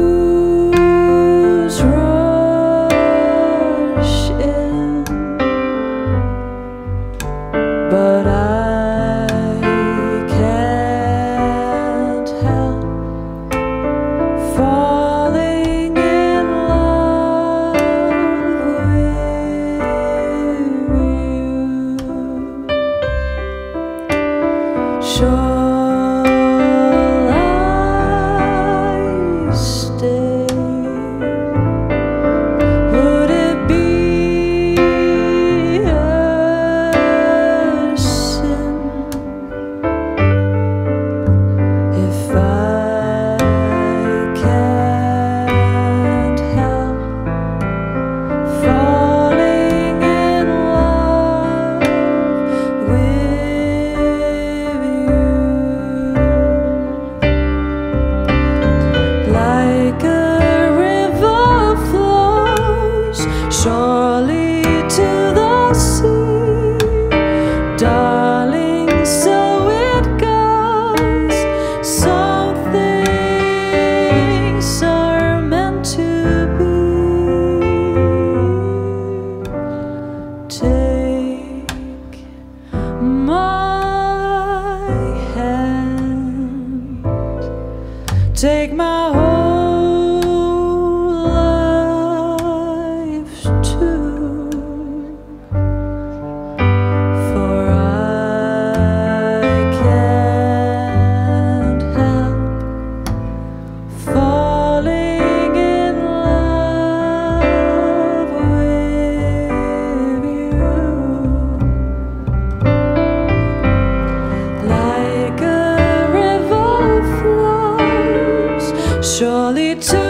rush in, but I can't help falling in love with you. Shall I stay? Would it be a sin if I can't help falling in love with you? Like a river flows surely to the sea, darling, so it goes. Some things are meant to be. Take my hand, take my whole life too, for I can't help falling in love with you. Like a river flows surely to